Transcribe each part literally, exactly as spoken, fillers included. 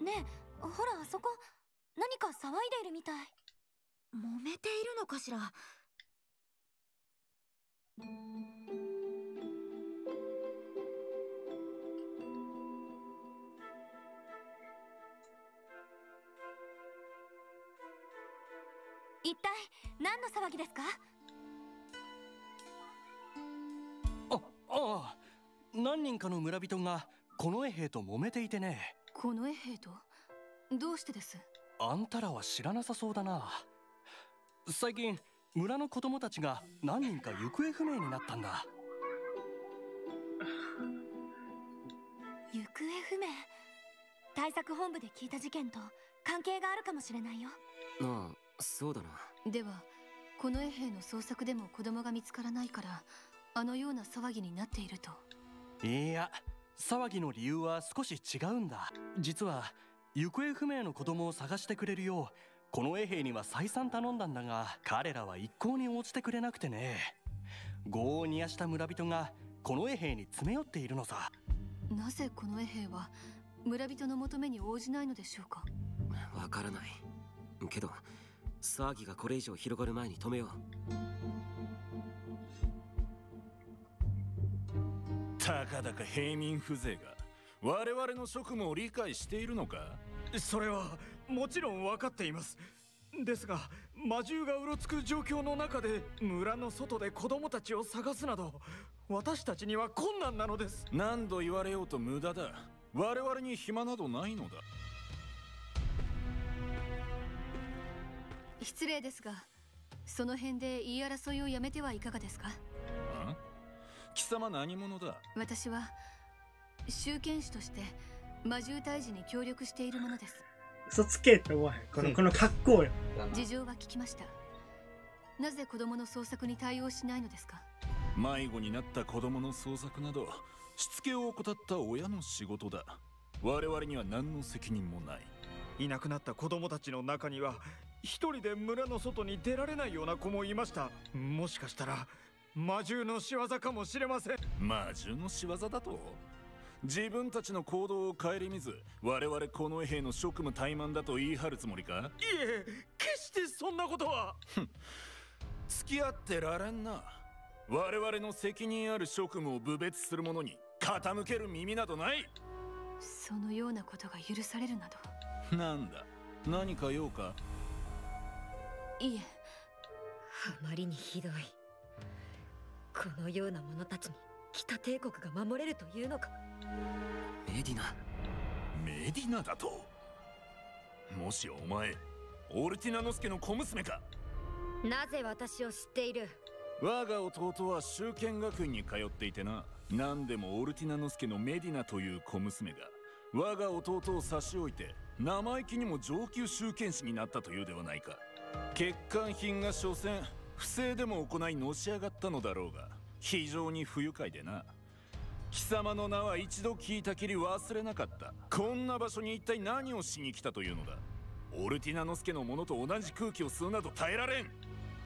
ねえ、ほらあそこ、何か騒いでいるみたい。 揉めているのかしら。 一体何の騒ぎですか？ あ、ああ、何人かの村人が近衛兵と揉めていてね。 近衛兵と？どうしてです？ あんたらは知らなさそうだな。最近村の子供たちが何人か行方不明になったんだ。 行方不明。対策本部で聞いた事件と関係があるかもしれないよ。 ああ、そうだな。 では近衛兵の捜索でも子供が見つからないからあのような騒ぎになっていると？ いや、騒ぎの理由は少し違うんだ。実は行方不明の子供を探してくれるよう近衛兵には再三頼んだんだが、彼らは一向に応じてくれなくてね。業を煮やした村人が近衛兵に詰め寄っているのさ。 なぜ近衛兵は村人の求めに応じないのでしょうか？ わからないけど、騒ぎがこれ以上広がる前に止めよう。たかだか平民風情が我々の職務を理解しているのか？ それはもちろん分かっています。ですが魔獣がうろつく状況の中で村の外で子供たちを探すなど私たちには困難なのです。 何度言われようと無駄だ。我々に暇などないのだ。 失礼ですが、その辺で言い争いをやめてはいかがですか？ ん？貴様何者だ？ 私は集権士として魔獣退治に協力しているものです。 嘘つけって思わへん。この、この格好よ。 事情は聞きました。なぜ子供の捜索に対応しないのですか？ 迷子になった子供の捜索などしつけを怠った親の仕事だ。我々には何の責任もない。 いなくなった子供たちの中には一人で村の外に出られないような子もいました。もしかしたら魔獣の仕業かもしれません。 魔獣の仕業だと？自分たちの行動を顧みず我々近衛兵の職務怠慢だと言い張るつもりか？ いえ、決してそんなことは。 付き合ってられんな。我々の責任ある職務を侮蔑する者に傾ける耳などない。 そのようなことが許されるなど。なんだ、何か用か？ いえ。 あまりにひどい。このような者たちに北帝国が守れるというのか？ メディナ。 メディナだと？もしお前オルティナノスケの小娘か？ なぜ私を知っている？ 我が弟は修剣学院に通っていてな。何でもオルティナノスケのメディナという小娘が我が弟を差し置いて生意気にも上級修剣士になったというではないか。欠陥品が所詮不正でも行いのし上がったのだろうが、非常に不愉快でな。貴様の名は一度聞いたきり忘れなかった。こんな場所に一体何をしに来たというのだ？オルティナノスケの者と同じ空気を吸うなど耐えられん。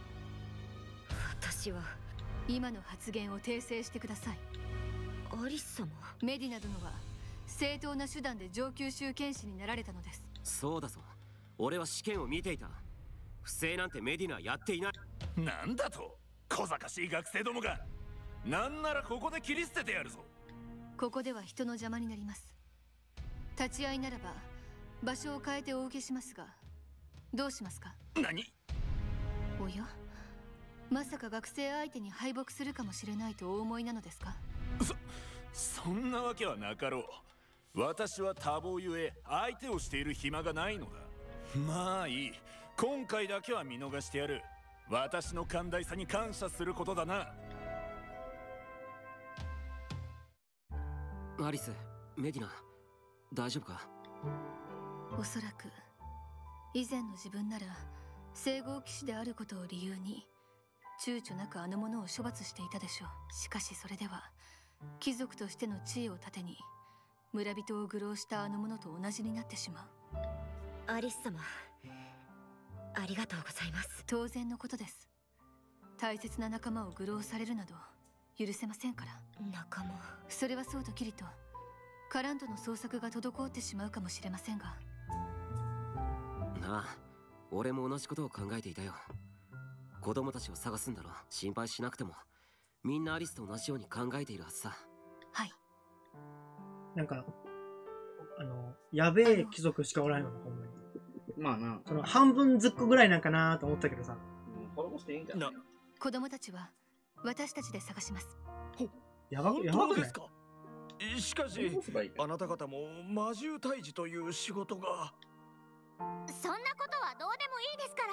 私は今の発言を訂正してください。 アリス様。 メディナ殿は正当な手段で上級修剣士になられたのです。 そうだぞ、俺は試験を見ていた。不正なんてメディナはやっていない。 なんだと？小賢しい学生どもが。なんならここで切り捨ててやるぞ。 ここでは人の邪魔になります。立ち会いならば場所を変えてお受けしますが、どうしますか？ 何？ おや、まさか学生相手に敗北するかもしれないとお思いなのですか？ そ、そんなわけはなかろう。私は多忙ゆえ相手をしている暇がないのだ。まあいい、今回だけは見逃してやる。私の寛大さに感謝することだな。 アリス、メディナ、大丈夫か？ おそらく以前の自分なら聖号騎士であることを理由に躊躇なくあの者を処罰していたでしょう。しかしそれでは貴族としての地位を盾に村人を愚弄したあの者と同じになってしまう。 アリス様、ありがとうございます。 当然のことです。大切な仲間を愚弄されるなど許せませんから。 仲間？ それはそうときりとカラントの捜索が滞ってしまうかもしれませんが、 な。俺も同じことを考えていたよ。子供たちを探すんだろ。心配しなくてもみんなアリスと同じように考えているはずさ。 はい。 なんか、あの、やべえ貴族しかおらんよな、ほんまに。 まあな。 その、半分ずっこぐらいなんかなと思ったけどさ。 うん、滅ぼしていいんじゃないの。 子供たちは私たちで探します。 やばく、やばくない？ 本当ですか？しかし、あなた方も魔獣退治という仕事が。 そんなことはどうでもいいですから、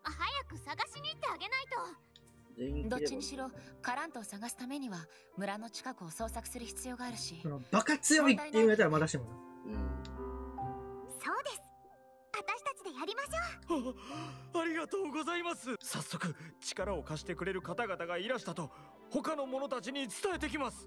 早く探しに行ってあげないと。 どっちにしろカラントを探すためには村の近くを捜索する必要があるし、 そのバカ強いって言うんやったらまだしもな。 うん、そうです。私たちでやりましょう。 あ、ありがとうございます。早速力を貸してくれる方々がいらしたと他の者たちに伝えてきます。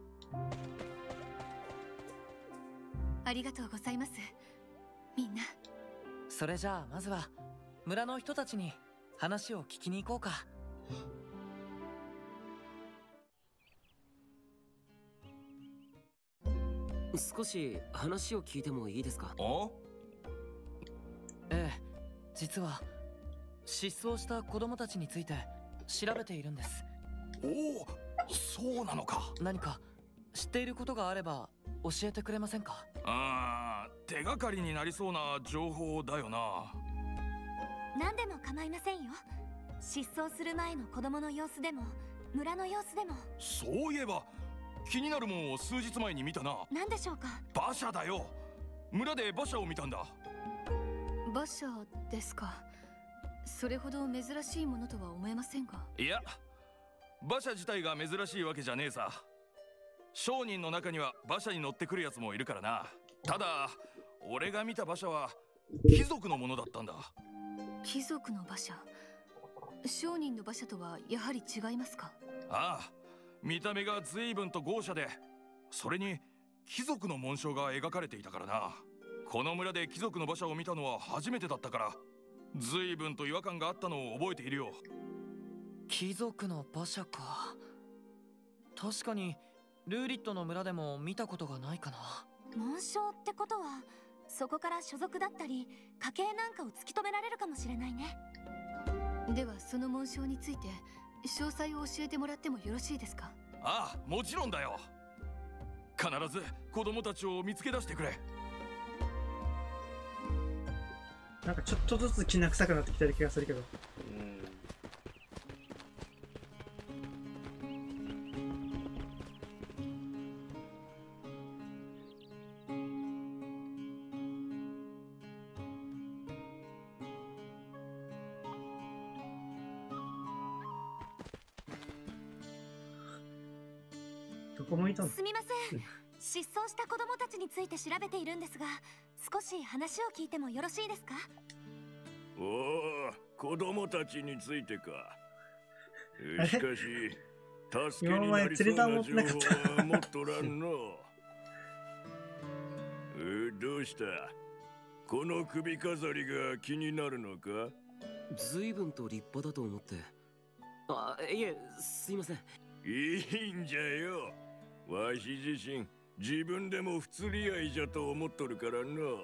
ありがとうございます、みんな。 それじゃあまずは村の人たちに話を聞きに行こうか。 少し話を聞いてもいいですか？ あ？ ええ、実は失踪した子供たちについて調べているんです。 おお、そうなのか。 何か知っていることがあれば教えてくれませんか？ ああ、手がかりになりそうな情報だよな。 何でも構いませんよ。失踪する前の子供の様子でも村の様子でも。 そういえば気になるもんを数日前に見たな。 何でしょうか？ 馬車だよ。村で馬車を見たんだ。 馬車ですか。それほど珍しいものとは思えませんが。 いや、馬車自体が珍しいわけじゃねえさ。商人の中には馬車に乗ってくるやつもいるからな。ただ俺が見た馬車は貴族のものだったんだ。 貴族の馬車。商人の馬車とはやはり違いますか？ ああ、見た目が随分と豪奢で、それに貴族の紋章が描かれていたからな。この村で貴族の馬車を見たのは初めてだったから、随分と違和感があったのを覚えているよ。 貴族の馬車か。確かにルーリットの村でも見たことがないかな。 紋章ってことはそこから所属だったり家系なんかを突き止められるかもしれないね。 ではその紋章について詳細を教えてもらってもよろしいですか？ ああ、もちろんだよ。必ず子供たちを見つけ出してくれ。 なんかちょっとずつきな臭くなってきてる気がするけど。どこ向いたの？ すみません。失踪した子供たちについて調べているんですが、少し話を聞いてもよろしいですか？ おお、子供たちについてか。しかし助けになりそうな情報は持っとらんの。え、どうした？この首飾りが気になるのか？ 随分と立派だと思って。あ、いえ、すいません。 いいんじゃよ。わし自身自分でも不釣り合いじゃと思っとるからの。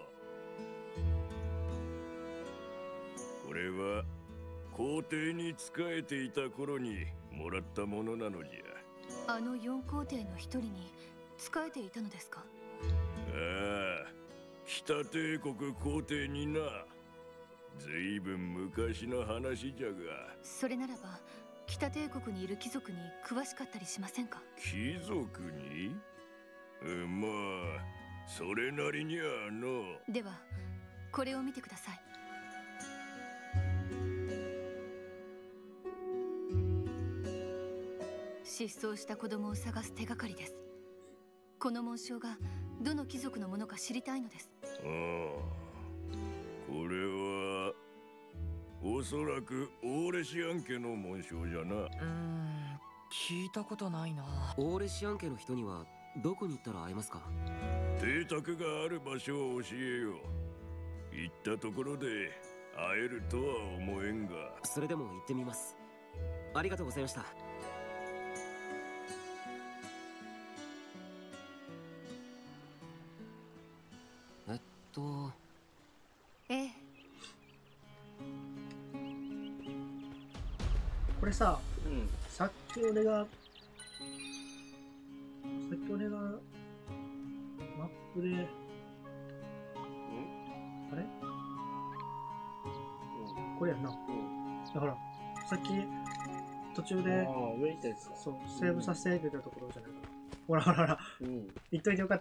これは皇帝に仕えていた頃にもらったものなのじゃ。 あの四皇帝の一人に仕えていたのですか？ ああ、北帝国皇帝にな。ずいぶん昔の話じゃが。 それならば北帝国にいる貴族に詳しかったりしませんか？ 貴族に？え、まあそれなりにはの。 ではこれを見てください。失踪した子供を探す手がかりです。この紋章がどの貴族のものか知りたいのです。 ああ、これはおそらくオーレシアン家の紋章じゃな。うーん、聞いたことないな。 オーレシアン家の人にはどこに行ったら会えますか？ 邸宅がある場所を教えよう。行ったところで会えるとは思えんが。 それでも行ってみます。ありがとうございました。えっとええ、 これさ、 うん、 さっき俺が、さっき俺が、マップで、んあれ、うん、これやんな。うん、だから、さっき、途中で、 上行ったやつか。 そう、セーブさせてって言ったところじゃないかな。ほらほらほら、 うん、 言っといてよかった。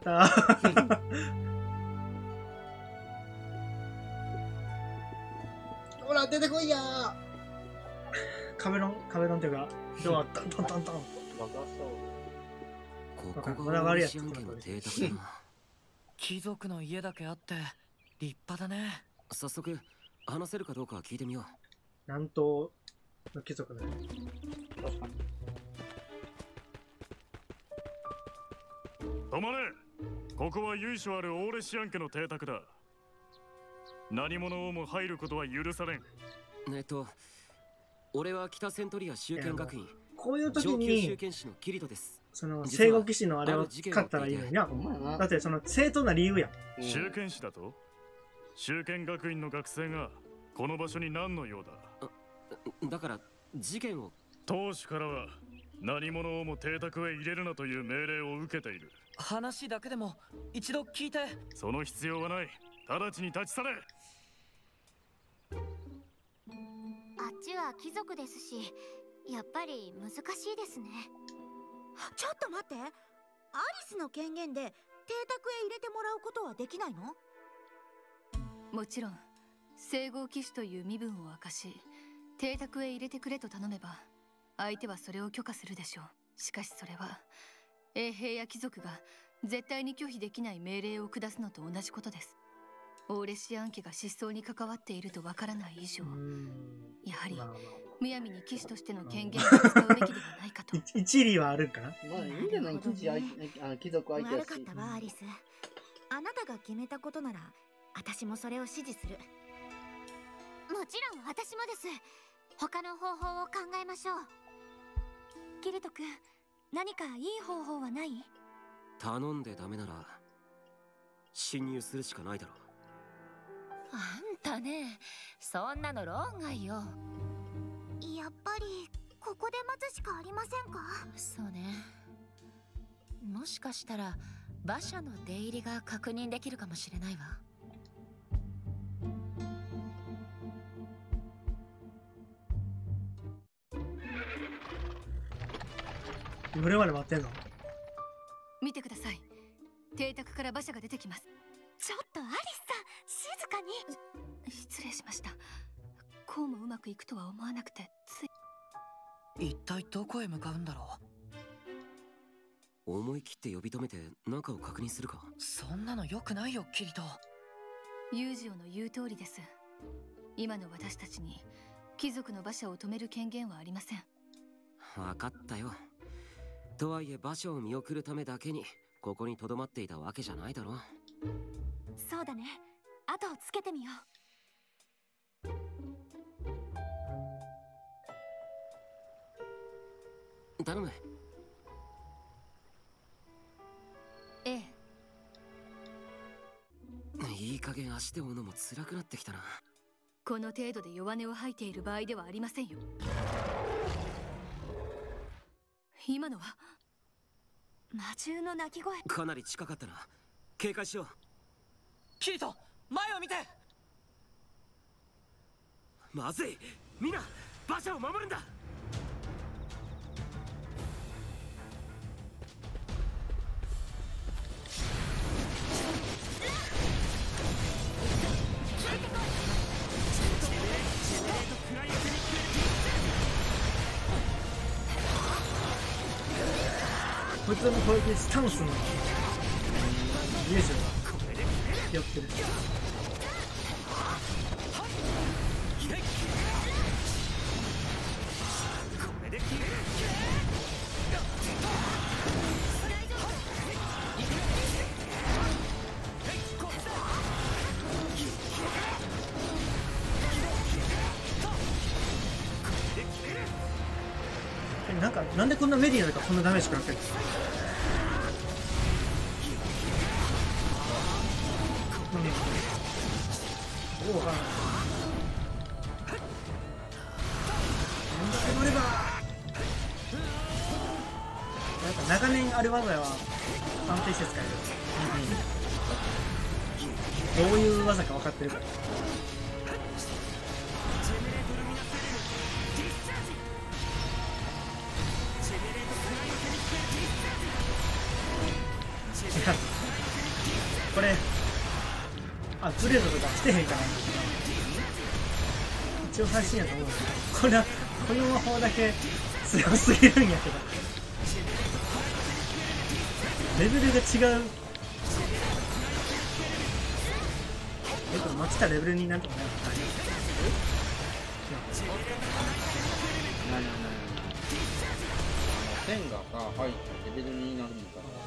ほら、出てこいやー。壁ドン、壁ドンっていうか、ドア、トントントントン。 ここがオーレシアン家の邸宅だな。 貴族の家だけあって立派だね。 早速話せるかどうか聞いてみよう。 南東の貴族だね。 止まれ。ここは由緒あるオーレシアン家の邸宅だ。何者をも入ることは許されん。 えっと俺は北セントリア修剣学院こういう時上級に修剣士のキリトです。 その聖護騎士のあれを使ったらいいのにな。だってその正当な理由やん。 修剣士だと修剣学院の学生がこの場所に何の用だ。 だから事件を当主からは何者をも邸宅へ入れるなという命令を受けている。 話だけでも一度聞いて。 その必要はない。直ちに立ち去れ。 あっちは貴族ですし、やっぱり難しいですね。 ちょっと待って、アリスの権限で邸宅へ入れてもらうことはできないの？ もちろん聖号騎士という身分を明かし邸宅へ入れてくれと頼めば相手はそれを許可するでしょう。しかしそれは衛兵や貴族が絶対に拒否できない命令を下すのと同じことです。オーレシアン家が失踪に関わっているとわからない以上、やはりむやみに騎士としての権限を使うべきではないかと。 一理はあるんかな。 まあいいんじゃない。貴族相手、貴族相手だし。 悪かったわアリス。あなたが決めたことなら私もそれを支持する。 もちろん私もです。他の方法を考えましょう。キリト君、何かいい方法はない？ 頼んでダメなら侵入するしかないだろう。 あんたね、そんなの論外よ。 やっぱりここで待つしかありませんか？ そうね。もしかしたら馬車の出入りが確認できるかもしれないわ。 どれまで待ってんの？ 見てください。邸宅から馬車が出てきます。 ちょっとアリスさん、静かに。 失礼しました。こうもうまくいくとは思わなくてつい。 一体どこへ向かうんだろう。思い切って呼び止めて中を確認するか。 そんなの良くないよキリト。 ユージオの言う通りです。今の私たちに貴族の馬車を止める権限はありません。 分かったよ。とはいえ馬車を見送るためだけにここに留まっていたわけじゃないだろう。 そうだね。後をつけてみよう。頼む。 ええ。 いい加減足で追うのも辛くなってきたな。 この程度で弱音を吐いている場合ではありませんよ。今のは魔獣の鳴き声。 かなり近かったな。警戒しよう。 キリト、前を見て。 まずい。みんな馬車を守るんだ。 こいつの攻撃スタンスのユージが気をつける。なんかなんでこんなメディアだからこんなダメージ食らってるんですか？おお、なんだあれば赤念ある技は安定して使える。どういう技か分かってるから。これアップデートとかしてへんかな。一応最新やと思うんですけど、これはこの魔法だけ強すぎるんやけど、レベルが違う。えっと待ちたレベルになんとかなるのかな。 なになになに線がさ入ってレベルになるみたいな。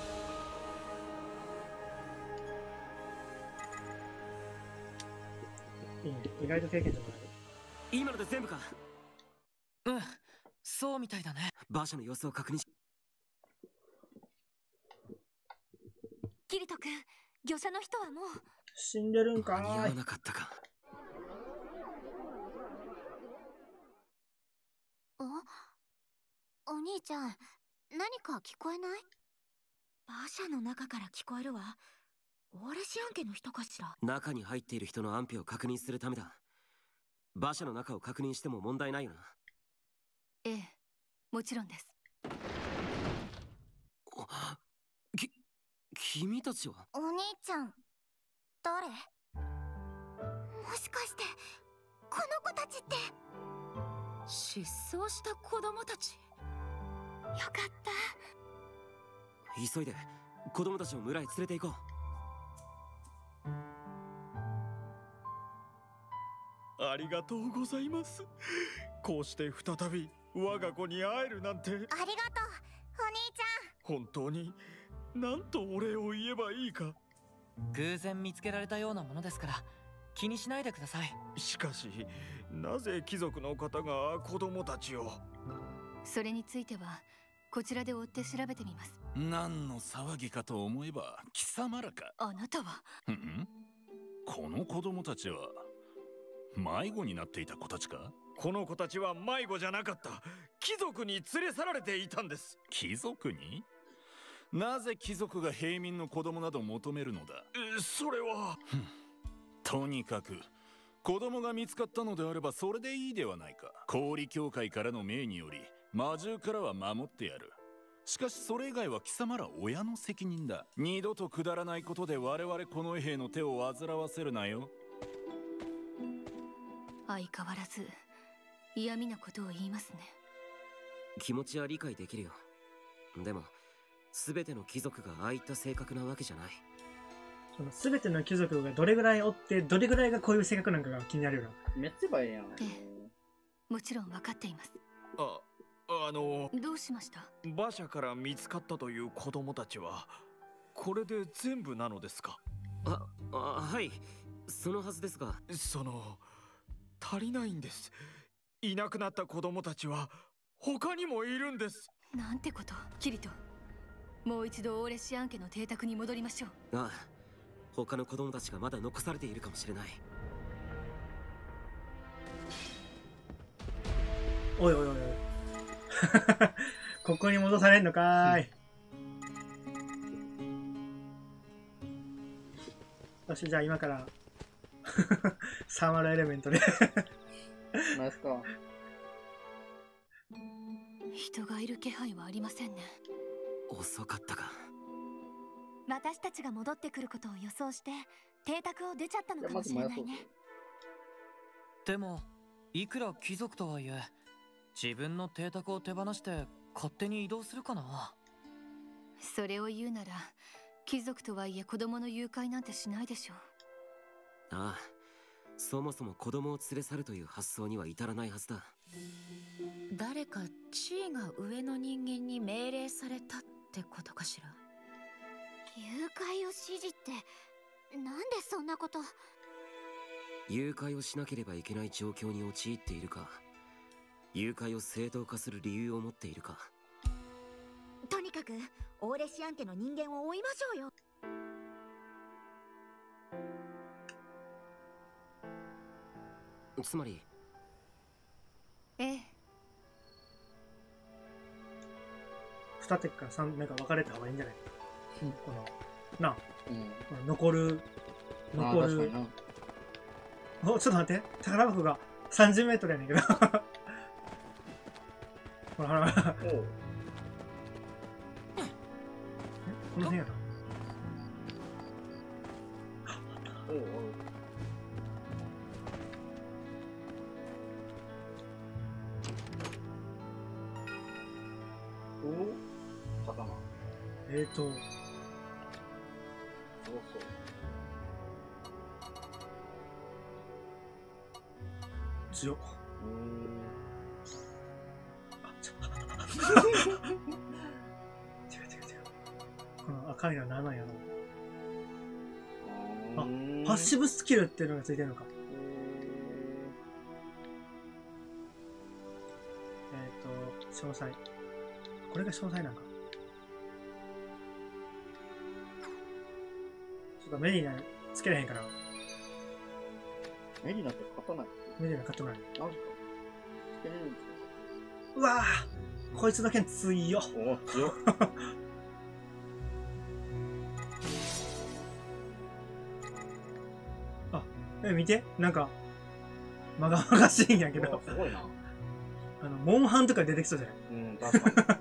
いいね、意外と経験値もある。 今ので全部か。 うん、そうみたいだね。 馬車の様子を確認し。 キリト君、魚車の人はもう死んでるんかーい。 間に合わなかったか。 おお兄ちゃん、何か聞こえない？ 馬車の中から聞こえるわ。オーレシアン家の人かしら。 中に入っている人の安否を確認するためだ。馬車の中を確認しても問題ないよな。 ええ、もちろんです。 き、君たちは？ お兄ちゃん、誰？もしかしてこの子たちって失踪した子供たち？ よかった。 急いで子供たちを村へ連れて行こう。 ありがとうございます。こうして再び我が子に会えるなんて。ありがとう、お兄ちゃん。本当に何とお礼を言えばいいか。 偶然見つけられたようなものですから気にしないでください。 しかしなぜ貴族の方が子供たちを。 それについてはこちらで追って調べてみます。 何の騒ぎかと思えば貴様らか。 あなたはん？この子供たちは迷子になっていた子たちか？ この子たちは迷子じゃなかった。貴族に連れ去られていたんです。 貴族に？なぜ貴族が平民の子供など求めるのだ？ え、それはとにかく子供が見つかったのであればそれでいいではないか。氷協会からの命により魔獣からは守ってやる。しかしそれ以外は貴様ら親の責任だ。二度とくだらないことで我々この衛兵の手を煩わせるなよ。 相変わらず嫌味なことを言いますね。 気持ちは理解できるよ。でも全ての貴族がああいった性格なわけじゃない。 その全ての貴族がどれぐらい追ってどれぐらいがこういう性格なんかが気になるよな。 めっちゃばええやん。 ええ、もちろん分かっています。 あ、あのどうしました？ 馬車から見つかったという子供たちはこれで全部なのですか？ あ、あ、はい、そのはずですが。 その足りないんです。いなくなった子供たちは他にもいるんです。 なんてこと。キリト、もう一度オーレシアン家の邸宅に戻りましょう。 ああ、他の子供たちがまだ残されているかもしれない。 おいおいおいおいここに戻されんのかーい、うん、よし、じゃあ今からサーマルエレメントでナイスか。 人がいる気配はありませんね。 遅かったか。 私たちが戻ってくることを予想して邸宅を出ちゃったのかもしれないね。 でもいくら貴族とはいえ自分の邸宅を手放して勝手に移動するかな。 それを言うなら貴族とはいえ子供の誘拐なんてしないでしょう。 ああ、そもそも子供を連れ去るという発想には至らないはずだ。 誰か地位が上の人間に命令されたってことかしら。 誘拐を指示ってなんでそんなこと。 誘拐をしなければいけない状況に陥っているか、誘拐を正当化する理由を持っているか。 とにかくオーレシアン家の人間を追いましょうよ。 つまり。 ええ。 二手か三目か分かれた方がいいんじゃない？ うん、 このなあ、 うん、 この残る残る。お、ちょっと待って、宝箱がさんじゅうメートルやねんけど。ほらほらほら。え、この辺やな。 おうおう。おお、刀。 えーと。 そうそう。 強っ。あ、ちょ違う違う違う。この赤いのは何なんやろ。あ、パッシブスキルっていうのがついてるのか。えっと、詳細。これが詳細なんか。ちょっとメディナつけれへんから。 メディナって勝たない。 メディナ勝ってない。 マジか。つけれるんですか。 うわぁ、こいつだけ強いよ。 お、強っ。 あ、え、見て、なんか、まがまがしいんやけど。 すごいな。 あの、モンハンとか出てきそうじゃない？ うん、確か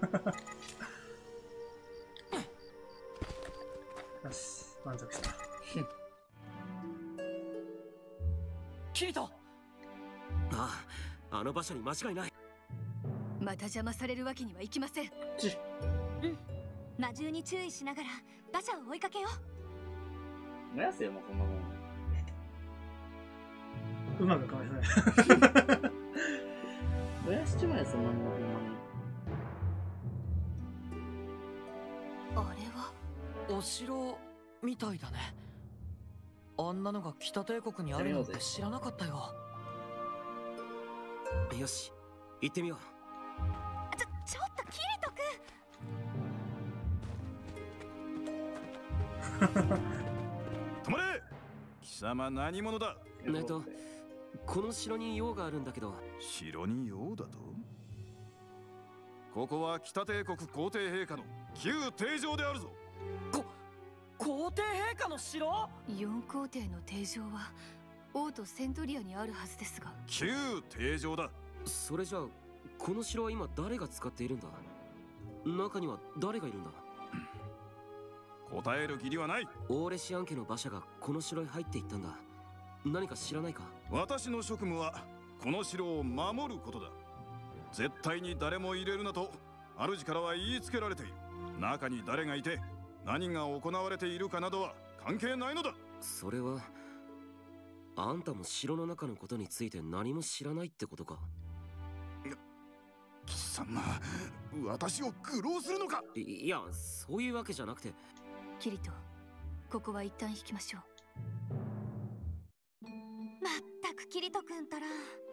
に。 よし、満足した。 キリト！ ああ、あの場所に間違いない。 また邪魔されるわけにはいきません。 うん、魔獣に注意しながら馬車を追いかけよう。燃やせよ、もうそんなもん。 馬がかわいそうや。 燃やしちまえ、そんなもん、ほんまに。 あれはお城みたいだね。あんなのが北帝国にあるなんて知らなかったよ。 よし、行ってみよう。 ちょ、ちょっとキリト君。 止まれ！貴様何者だ？ えっと、この城に用があるんだけど。 城に用だと？ここは北帝国皇帝陛下の旧廷城であるぞ。 こ、皇帝陛下の城？ 四皇帝の廷城は王都セントリアにあるはずですが。 旧廷城だ。 それじゃあこの城は今誰が使っているんだ？中には誰がいるんだ？ 答える義理はない。 オーレシアン家の馬車がこの城に入っていったんだ。何か知らないか？ 私の職務はこの城を守ることだ。絶対に誰も入れるなと主からは言いつけられている。中に誰がいて何が行われているかなどは関係ないのだ。 それはあんたも城の中のことについて何も知らないってことか？ 貴様、私を愚弄するのか？ い、いや、そういうわけじゃなくて。 キリト、ここは一旦引きましょう。 まったくキリト君たら。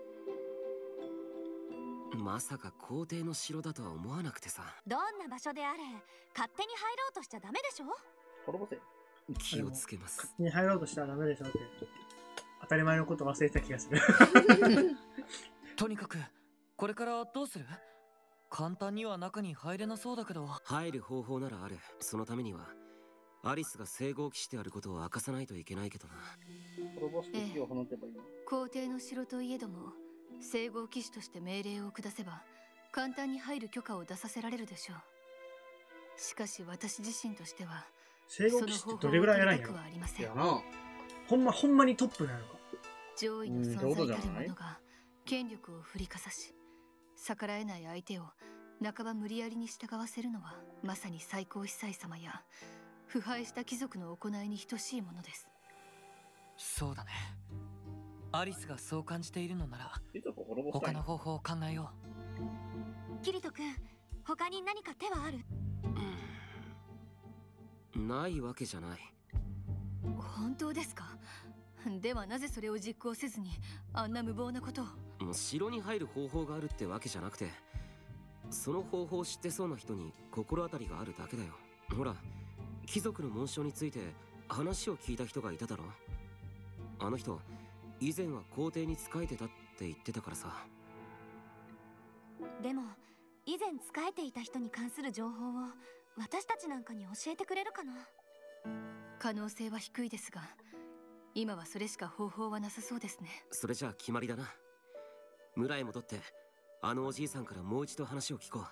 まさか皇帝の城だとは思わなくてさ。 どんな場所であれ勝手に入ろうとしちゃダメでしょ。 滅ぼせ。 気をつけます。 勝手に入ろうとしたらダメでしょって当たり前のこと忘れてた気がする。 とにかくこれからどうする？簡単には中に入れなそうだけど。 入る方法ならある。そのためにはアリスが聖号騎士であることを明かさないといけないけどな。 滅ぼして火を放てばいいの。 皇帝の城といえども聖号騎士として命令を下せば簡単に入る許可を出させられるでしょう。しかし私自身としては聖号騎士ってどれぐらい偉いんやろ？ いやな。 ほんまほんまにトップなのか。 上位の存在たる者が権力を振りかざし逆らえない相手を半ば無理やりに従わせるのはまさに最高司祭様や腐敗した貴族の行いに等しいものです。 そうだね。アリスがそう感じているのなら他の方法を考えよう。キリト君、他に何か手はある？ ないわけじゃない。 本当ですか？ではなぜそれを実行せずにあんな無謀なことを？ もう城に入る方法があるってわけじゃなくて、その方法を知ってそうな人に心当たりがあるだけだよ。ほら、貴族の紋章について話を聞いた人がいただろ。あの人以前は皇帝に仕えてたって言ってたからさ。 でも以前仕えていた人に関する情報を私たちなんかに教えてくれるかな。 可能性は低いですが、今はそれしか方法はなさそうですね。 それじゃあ決まりだな。村へ戻ってあのおじいさんからもう一度話を聞こう。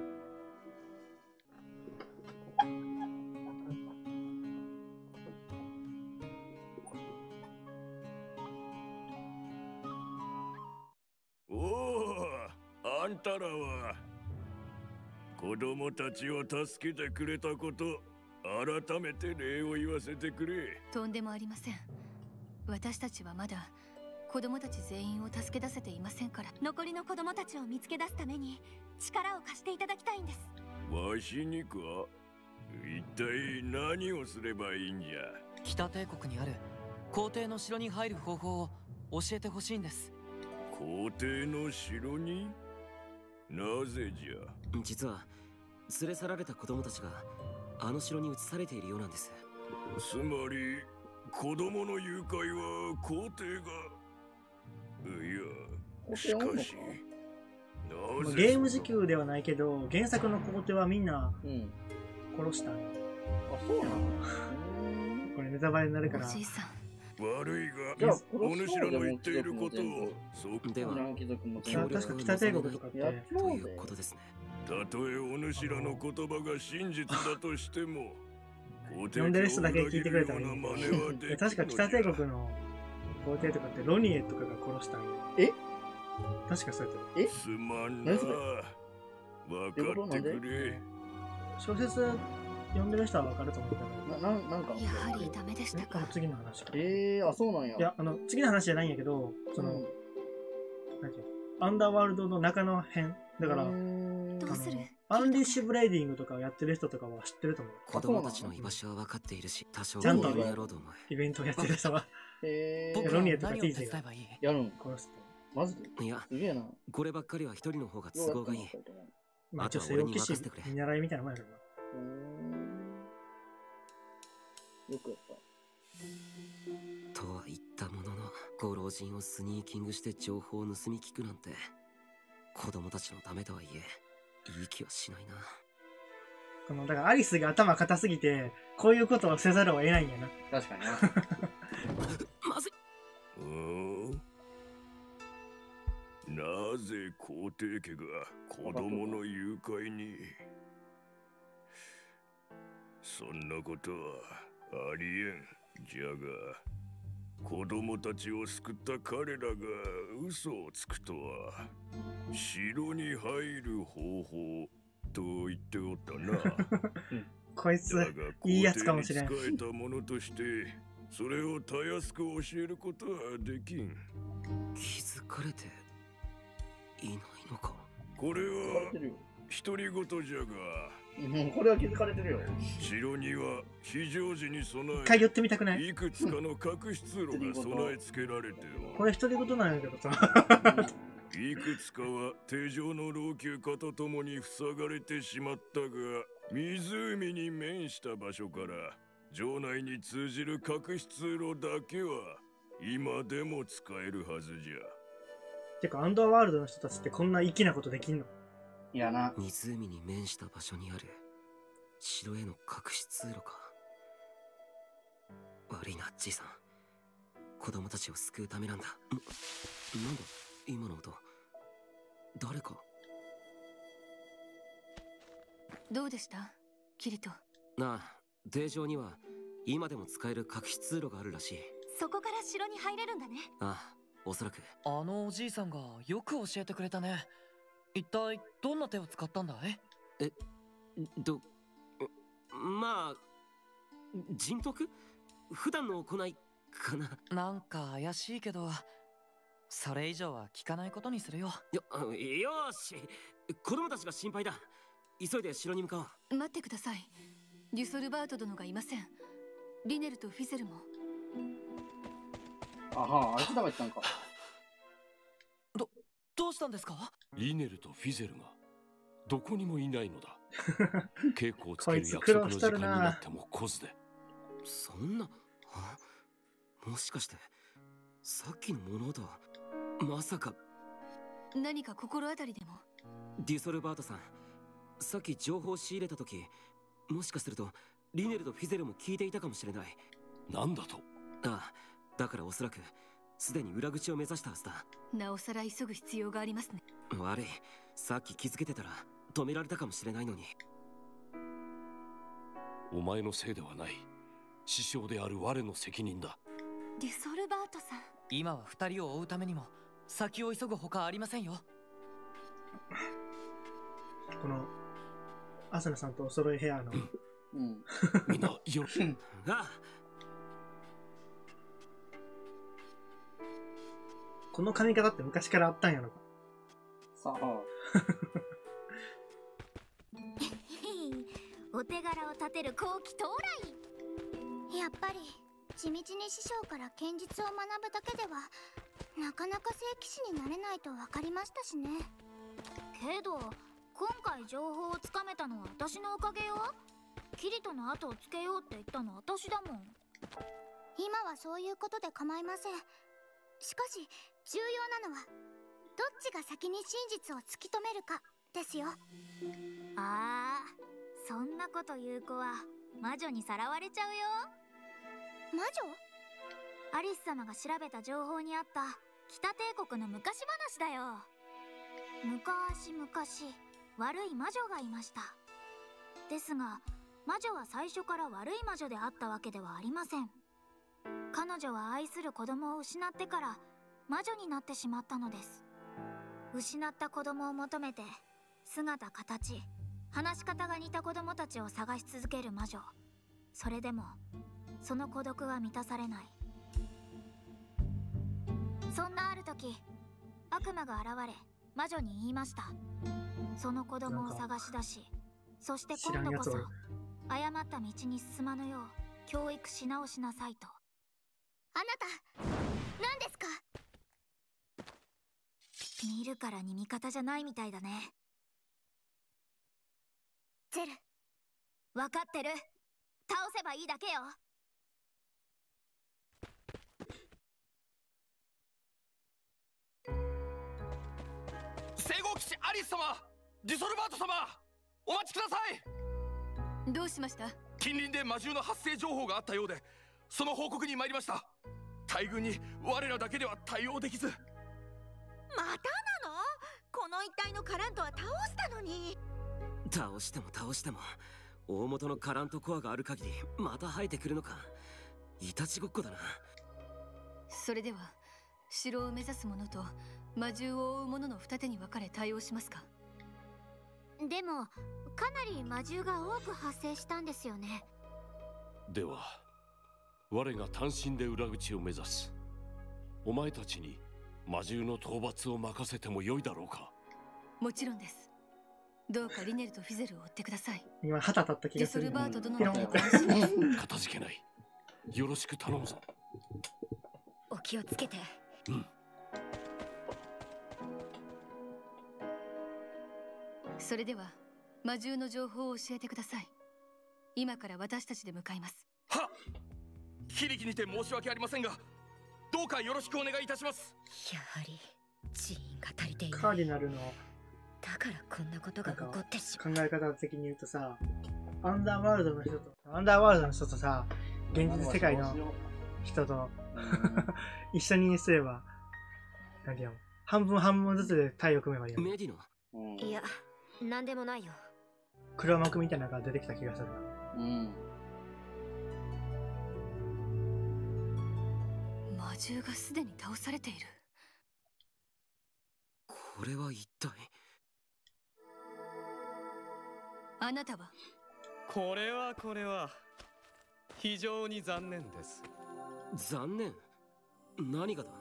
おお、あんたらは子供たちを助けてくれたこと、改めて礼を言わせてくれ。 とんでもありません。私たちはまだ子供たち全員を助け出せていませんから。 残りの子供たちを見つけ出すために力を貸していただきたいんです。 わしにか？一体何をすればいいんじゃ。 北帝国にある皇帝の城に入る方法を教えてほしいんです。 皇帝の城に？なぜじゃ。 実は連れ去られた子供たちがあの城に移されているようなんです。 つまり子供の誘拐は皇帝が。いや、しかしなぜ。 ゲーム時給ではないけど、原作の皇帝はみんな殺した、うん、あ、そうなのこれネタバレになるから。 悪いが、お主らの言っていることをそうでは確か北帝国とかってということですね。 たとえお主らの言葉が真実だとしても読んでる人だけ聞いてくれたらいいんだけど確か北帝国の皇帝とかってロニエとかが殺したんや。 え確かそうやった。 えすまんな。分かってくれ。 小説読んでる人は分かると思ったけど。 な、な、なんか。 やはりダメでしたか。 次の話か。 ええー、あ、そうなんや。 いや、あの、次の話じゃないんやけど、その、うん、なんていうアンダーワールドの中の辺。だから、 どうする？ アンリッシュブレーディングとかをやってる人とかは知ってると思う。 子供たちの居場所は分かっているし、多少ちゃんとやろうと思う。 イベントをやってる人は。 えー、 ロニエとかティーゼがやるん殺すと。 マジで？ いや、 すげえな。 こればっかりは一人の方が都合がいい。 まあ、女性を騎士見習いみたいなもんやろな。 よくやった。 とは言ったものの、ご老人をスニーキングして情報を盗み聞くなんて、子供たちのためとはいえ、いい気はしないな。 このだからアリスが頭固すぎて、こういうことをせざるを得ないんやな。 確かにな。 まずい。 なぜ皇帝家が子供の誘拐に。そんなことはありえん。じゃが子供たちを救った彼らが嘘をつくとは。城に入る方法と言っておったな。 こいついいやつかもしれん。 使えたものとしてそれをたやすく教えることはできん。 気づかれていないのか。 これは独り言じゃが、 もうこれは気づかれてるよ。 城には非常時に備え、 一回寄ってみたくない？ いくつかの隠し通路が備え付けられておる。 これ独り言なんやけどさ。 いくつかは手錠の老朽化とともに塞がれてしまったが、湖に面した場所から城内に通じる隠し通路だけは今でも使えるはずじゃ。 てかアンダーワールドの人たちってこんな粋なことできんの？ いやな。 湖に面した場所にある城への隠し通路か。悪いなじいさん、子供たちを救うためなんだ。んなんだ今の音。誰か。 どうでしたキリト？ なあ、堤上には今でも使える隠し通路があるらしい。 そこから城に入れるんだね。 ああ、おそらく。 あのおじいさんがよく教えてくれたね。一体どんな手を使ったんだい？ え、ど、まあ、人徳？普段の行いかな。 なんか怪しいけど、それ以上は聞かないことにするよ。 よ、よーし。子供たちが心配だ。急いで城に向かおう。待ってください。デュソルバート殿がいません。リネルとフィゼルも。 あはあ、あいつらが言ったんか。 ど、どうしたんですか？ リネルとフィゼルがどこにもいないのだ。稽古をつける約束の時間になっても来ずで。 そんな、あ、もしかしてさっきの物音はまさか。 何か心当たりでも？ デュソルバートさん、さっき情報を仕入れた時、もしかするとリネルとフィゼルも聞いていたかもしれない。 なんだと？ ああ、だからおそらくすでに裏口を目指したはずだ。 なおさら急ぐ必要がありますね。 悪い、さっき気づけてたら止められたかもしれないのに。 お前のせいではない。師匠である我の責任だ。 デュソルバートさん、 今は二人を追うためにも先を急ぐほかありませんよ。 このアスナさんとお揃いヘアの、 うん、 みんなよああ、 この髪型って昔からあったんやろか。 さあお手柄を立てる好機到来。やっぱり地道に師匠から剣術を学ぶだけではなかなか聖騎士になれないと分かりましたしね。けど今回情報をつかめたのは私のおかげよ。キリトの後をつけようって言ったの私だもん。今はそういうことで構いません。しかし重要なのはどっちが先に真実を突き止めるかですよ。ああ、そんなこと言う子は魔女にさらわれちゃうよ。魔女？アリス様が調べた情報にあった北帝国の昔話だよ。昔々悪い魔女がいました。ですが魔女は最初から悪い魔女であったわけではありません。彼女は愛する子供を失ってから魔女になってしまったのです。失った子供を求めて姿形話し方が似た子供たちを探し続ける魔女。それでもその孤独は満たされない。そんなある時悪魔が現れ魔女に言いました。その子供を探し出し、そして今度こそ誤った道に進まぬよう教育し直しなさいと。あなた何ですか？見るからに味方じゃないみたいだね。ゼル、分かってる。倒せばいいだけよ。 聖号騎士アリス様、デュソルバート様、お待ちください。 どうしました？ 近隣で魔獣の発生情報があったようで、その報告に参りました。大軍に我らだけでは対応できず。 またなの？この一帯のカラントは倒したのに。 倒しても倒しても大元のカラントコアがある限りまた生えてくるのか。いたちごっこだな。 それでは城を目指す者と魔獣を追う者の二手に分かれ対応しますか？ でもかなり魔獣が多く発生したんですよね。 では我が単身で裏口を目指す。お前たちに魔獣の討伐を任せてもよいだろうか？ もちろんです。どうかリネルとフィゼルを追ってください。 今旗立った気がする。 デュソルバート殿の手を安心です。 片付けない。よろしく頼むぞ。 お気をつけて。 うん。 それでは魔獣の情報を教えてください。今から私たちで向かいます。 はっ。非力にて申し訳ありませんが、どうかよろしくお願いいたします。 やはり人員が足りていない。 カーディナルのだからこんなことが起こってしまう。 考え方的に言うとさ、アンダーワールドの人とアンダーワールドの人とさ、現実世界の人と一緒にすれば、なんていうの、半分半分ずつで体を組めばいいよ。 メディノ？いや、なんでもないよ。 黒幕みたいなのが出てきた気がする。 うん。 魔獣がすでに倒されている。 これは一体。 あなたは？ これはこれは非常に残念です。 残念？何がだ？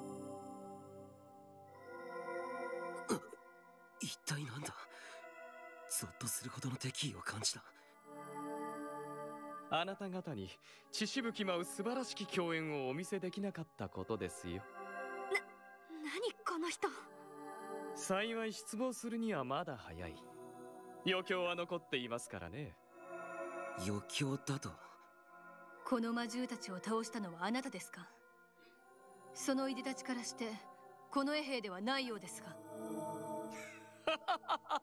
一体なんだ？ゾッとするほどの敵意を感じた。 あなた方に血しぶき舞う素晴らしき共演をお見せできなかったことですよ。な、 何この人。 幸い失望するにはまだ早い。余興は残っていますからね。 余興だと？ この魔獣たちを倒したのはあなたですか？そのいでたちからしてこの衛兵ではないようですが。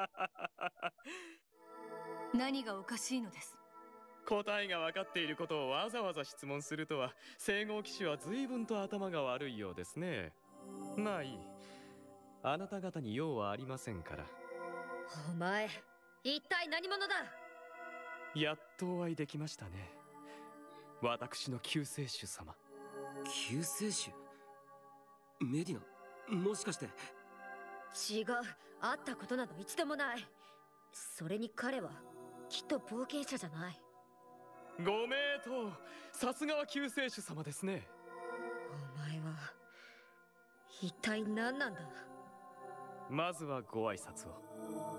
何がおかしいのです？ 答えが分かっていることをわざわざ質問するとは、聖号騎士は随分と頭が悪いようですね。まあいい。あなた方に用はありませんから。 お前、一体何者だ？ やっとお会いできましたね。私の救世主様。 救世主？メディナ、もしかして。 違う、会ったことなど一度もない。それに彼はきっと冒険者じゃない。 ご名答。さすがは救世主様ですね。 お前は一体何なんだ？ まずはご挨拶を。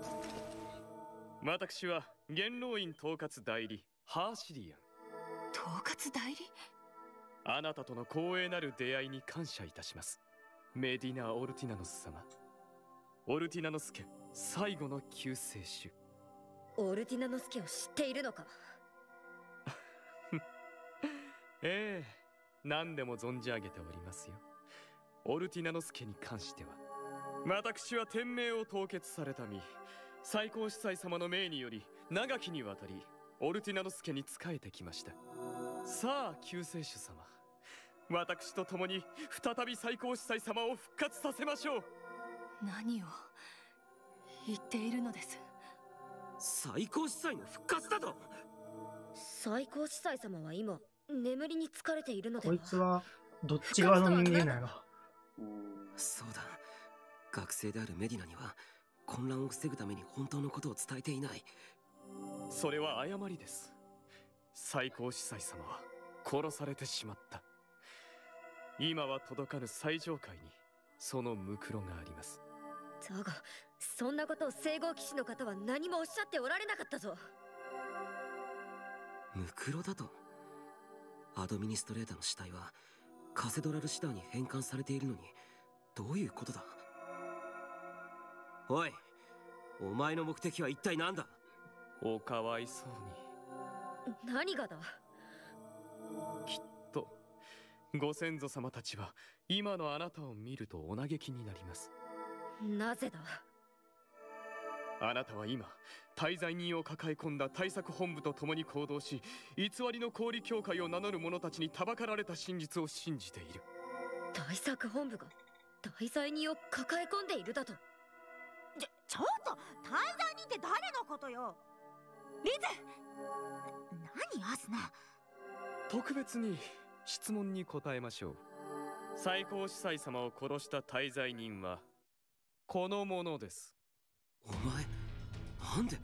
私は元老院統括代理ハーシリアン。 統括代理？ あなたとの光栄なる出会いに感謝いたします、メディナ・オルティナノス様。オルティナノス家最後の救世主。 オルティナノス家を知っているのか？ ええ、何でも存じ上げておりますよ。オルティナノス家に関しては、私は天命を凍結された身、最高司祭様の命により長きにわたりオルティナノス家に仕えてきました。さあ救世主様、私と共に再び最高司祭様を復活させましょう。 何を言っているのです？ 最高司祭の復活だと？ 最高司祭様は今眠りに疲れているのでは？ こいつはどっち側の人間なの？ そうだ、学生であるメディナには混乱を防ぐために本当のことを伝えていない。 それは誤りです。最高司祭様は殺されてしまった。今は届かぬ最上階にそのムクロがあります。 だがそんなことを聖号騎士の方は何もおっしゃっておられなかったぞ。 ムクロだと？アドミニストレーターの死体はカセドラルシダーに返還されているのに、どういうことだ？おい、お前の目的は一体何だ？ おかわいそうに。何がだ？ きっとご先祖様たちは今のあなたを見るとお嘆きになります。 なぜだ？ あなたは今滞在人を抱え込んだ対策本部と共に行動し、偽りの氷教会を名乗る者たちにたばかられた真実を信じている。 対策本部が滞在人を抱え込んでいるだと？ ちょ、ちょっと滞在人って誰のことよ？リゼ！何アスナ？ 特別に質問に答えましょう。最高司祭様を殺した滞在人はこの者です。 お前、なんで？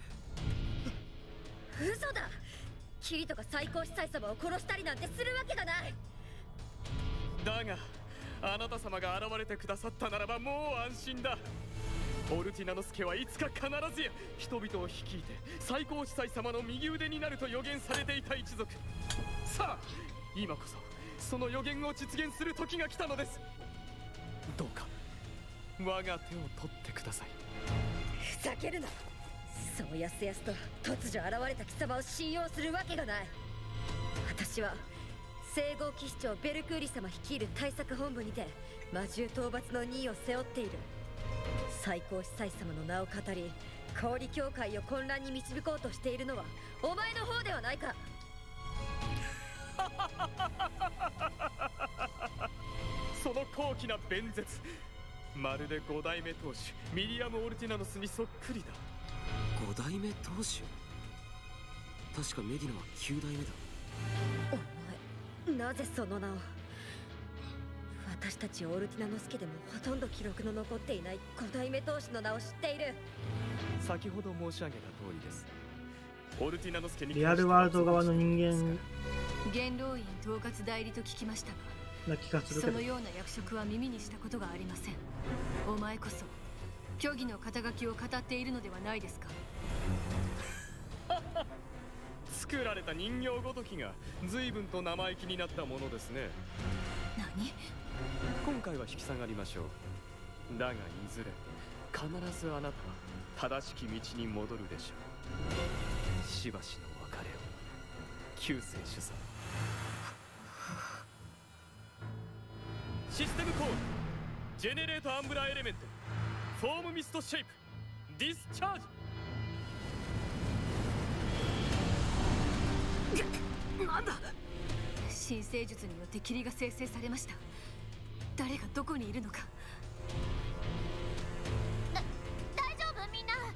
嘘だ！キリトが最高司祭様を殺したりなんてするわけがない。 だがあなた様が現れてくださったならばもう安心だ。オルティナノス家はいつか必ずや人々を率いて最高司祭様の右腕になると予言されていた一族。さあ今こそその予言を実現する時が来たのです。どうか我が手を取ってください。 ふざけるな。そうやすやすと突如現れた貴様を信用するわけがない。私は聖号騎士長ベルクーリ様率いる対策本部にて魔獣討伐の任を背負っている。最高司祭様の名を語り氷教会を混乱に導こうとしているのはお前の方ではないか。 その高貴な弁舌、まるで五代目当主ミリアム・オルティナノスにそっくりだ。 五代目当主？確かメディナは九代目だ。 お前、なぜその名を？私たちオルティナノス家でもほとんど記録の残っていない五代目当主の名を知っている。 先ほど申し上げた通りです。オルティナノス家にリアルワールド側の人間元老院統括代理と聞きましたが、 な気がするけど、 そのような役職は耳にしたことがありません。お前こそ虚偽の肩書きを語っているのではないですか？ 作られた人形ごときが随分と生意気になったものですね。 何？ 今回は引き下がりましょう。だがいずれ必ずあなたは正しき道に戻るでしょう。しばしの別れを、救世主様。システムコールジェネレートアンブラエレメントフォームミストシェイプディスチャージ。 なんだ。新生術によって霧が生成されました。誰がどこにいるのか。 だ大丈夫みんな。あ、はい、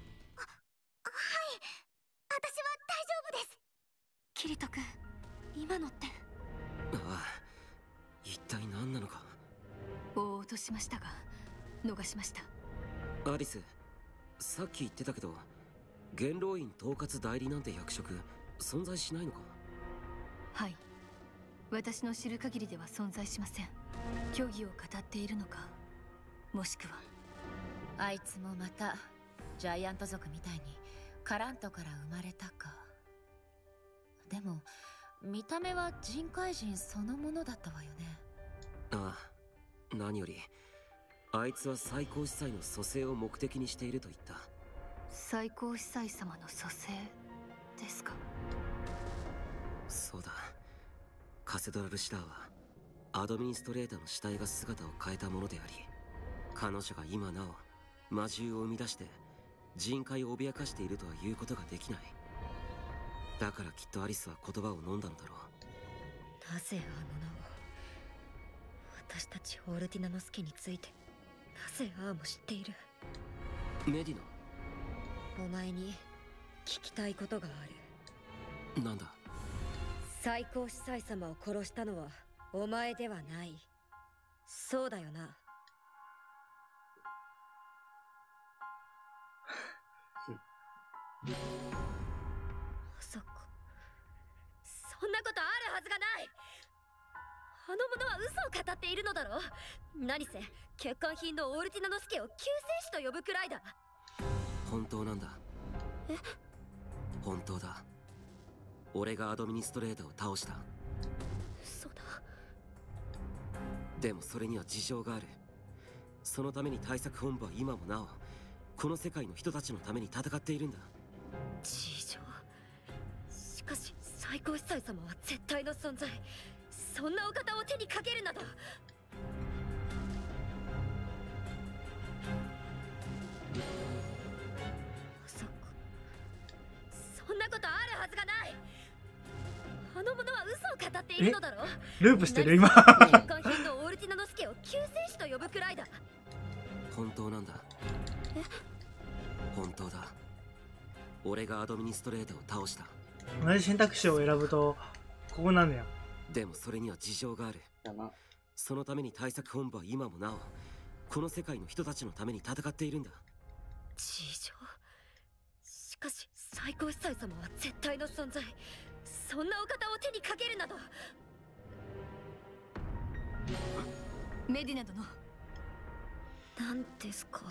私は大丈夫です。 キリト君、今のって。 ああ、一体何なのか。 追おうとしましたが逃しました。 アリス、さっき言ってたけど元老院統括代理なんて役職存在しないのか。 はい、私の知る限りでは存在しません。虚偽を語っているのか、もしくはあいつもまたジャイアント族みたいにカラントから生まれたか。でも見た目は人海人そのものだったわよね。 ああ、何よりあいつは最高司祭の蘇生を目的にしていると言った。 最高司祭様の蘇生ですか。 そうだ、カセドラルシダーはアドミニストレーターの死体が姿を変えたものであり、彼女が今なお魔獣を生み出して人海を脅かしているとは言うことができない。だからきっとアリスは言葉を飲んだのだろう。 なぜあの名を、私たちオルティナノスケについてなぜアーも知っている。 メディナ、お前に聞きたいことがある。なんだ。 最高司祭様を殺したのはお前ではない。そうだよな。まさかそんなことあるはずがない。あの者は嘘を語っているのだろう。何せ欠陥品のオルティナノスケを救世主と呼ぶくらいだ。 本当なんだ。 え？ 本当だ。俺がアドミニストレーターを倒した。 嘘だ。 でもそれには事情がある。そのために対策本部は今もなおこの世界の人たちのために戦っているんだ。 事情。しかし最高司祭様は絶対の存在。そんなお方を手にかけるなど。まさかそんなことあるはずがない。あの者は嘘を語っているのだろう。 ループしてる今。 欠陥品のオルティナノスケを救世主と呼ぶくらいだ。 本当なんだ。 え？ 本当だ。俺がアドミニストレーターを倒した。 同じ選択肢を選ぶとここなんだよ。 でもそれには事情がある。そのために対策本部は今もなおこの世界の人たちのために戦っているんだ。 事情。しかし最高司祭様は絶対の存在。そんなお方を手にかけるなど。 メディナ殿。 何ですか。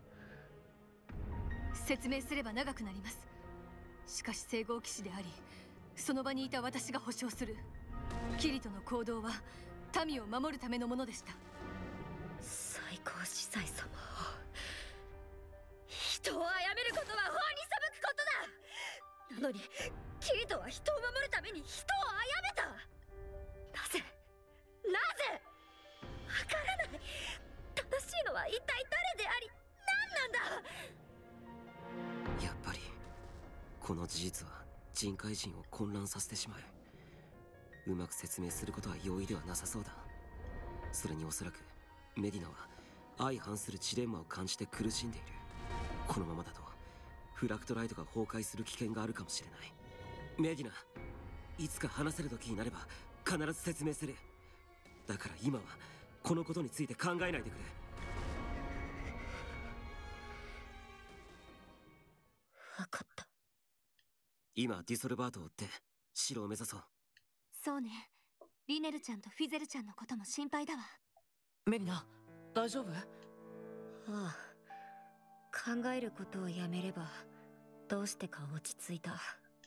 説明すれば長くなります。しかし聖号騎士でありその場にいた私が保証する。キリトの行動は民を守るためのものでした。 最高司祭様を、人を殺めることは法に背くことだ。なのにキリトは人を守るために人を殺めた。なぜなぜわからない。正しいのは一体誰であり何なんだ。 やっぱりこの事実は人海人を混乱させてしまう。うまく説明することは容易ではなさそうだ。それにおそらくメディナは相反するジレンマを感じて苦しんでいる。このままだとフラクトライトが崩壊する危険があるかもしれない。メディナ、いつか話せる時になれば必ず説明する。だから今はこのことについて考えないでくれ。 分かった。 今ディソルバートを追って城を目指そう。 そうね。リネルちゃんとフィゼルちゃんのことも心配だわ。 メリナ、大丈夫？ ああ、考えることをやめればどうしてか落ち着いた。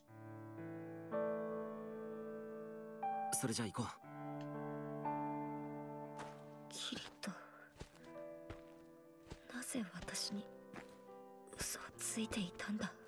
それじゃあ行こう。 キリト、なぜ私に嘘をついていたんだ。